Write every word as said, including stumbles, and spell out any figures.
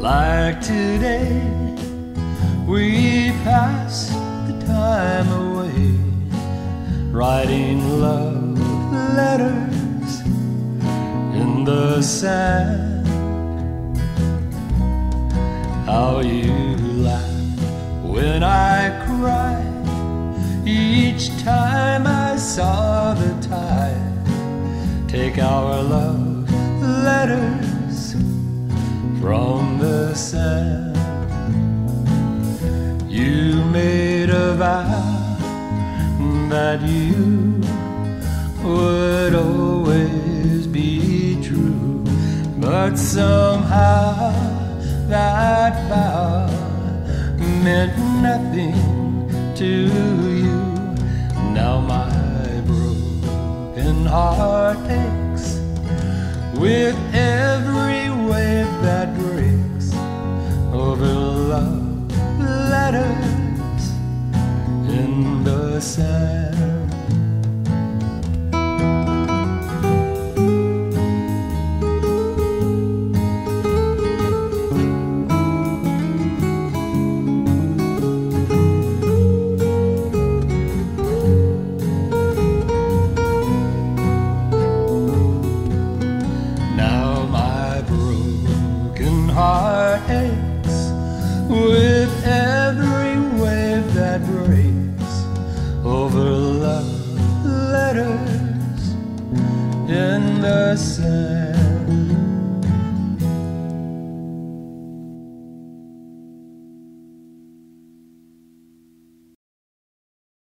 Like today, we pass the time away, writing love letters in the sand. How you laugh when I cry each time I saw the tide take our love letters from the sand. You made a vow that you would always be true, but somehow that vow meant nothing to you. Now my broken heart aches with every wave that breaks over love letters in the sand. Heart aches with every wave that breaks over love letters in the sand.